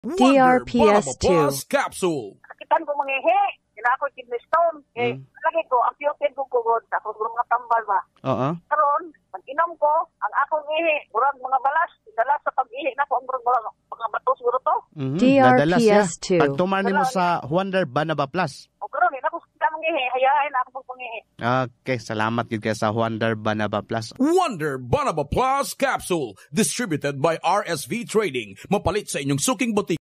DRPS Plus Capsule. Kakitan ko mangihi. Ako kidney stone. Lagi ko, ang piyokid ko kugod. Ako mga tambal ba? Karon, pag-inom ko, ang akong ihi, murag mga balas. Dala sa pag-ihi na ko, ang murag mga bato siguro to. DRPS 2. Pag tumani mo sa Juander Banaba Plus. O karon, ako sa mangihi. Hayain ako pag-pangihi. Okay, salamat yun kaya sa Juander Banaba Plus. Juander Banaba Plus Capsule. Distributed by RSV Trading. Mapalit sa inyong suking butik.